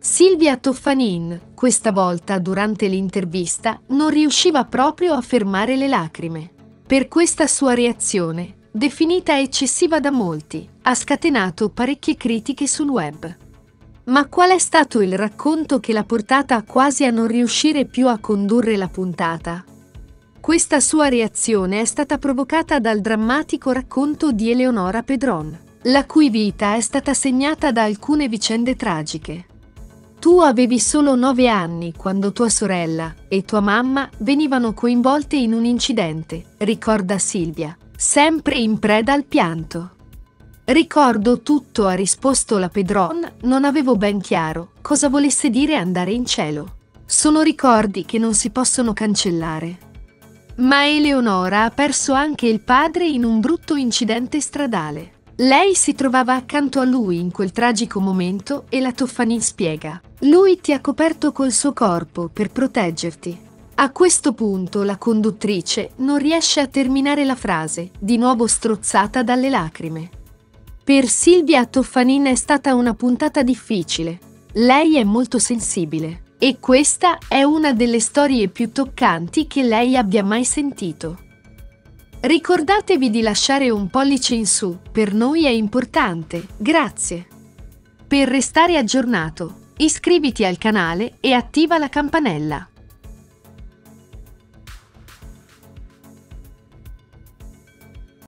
Silvia Toffanin, questa volta durante l'intervista, non riusciva proprio a fermare le lacrime. Per questa sua reazione, definita eccessiva da molti, ha scatenato parecchie critiche sul web. Ma qual è stato il racconto che l'ha portata quasi a non riuscire più a condurre la puntata? Questa sua reazione è stata provocata dal drammatico racconto di Eleonora Pedron, la cui vita è stata segnata da alcune vicende tragiche. Tu avevi solo 9 anni quando tua sorella e tua mamma venivano coinvolte in un incidente, ricorda Silvia, sempre in preda al pianto. Ricordo tutto, ha risposto la Pedron, non avevo ben chiaro cosa volesse dire andare in cielo. Sono ricordi che non si possono cancellare. Ma Eleonora ha perso anche il padre in un brutto incidente stradale. Lei si trovava accanto a lui in quel tragico momento e la Toffanin spiega: lui ti ha coperto col suo corpo per proteggerti. A questo punto la conduttrice non riesce a terminare la frase, di nuovo strozzata dalle lacrime. Per Silvia Toffanin è stata una puntata difficile. Lei è molto sensibile e questa è una delle storie più toccanti che lei abbia mai sentito. Ricordatevi di lasciare un pollice in su, per noi è importante, grazie. Per restare aggiornato, iscriviti al canale e attiva la campanella.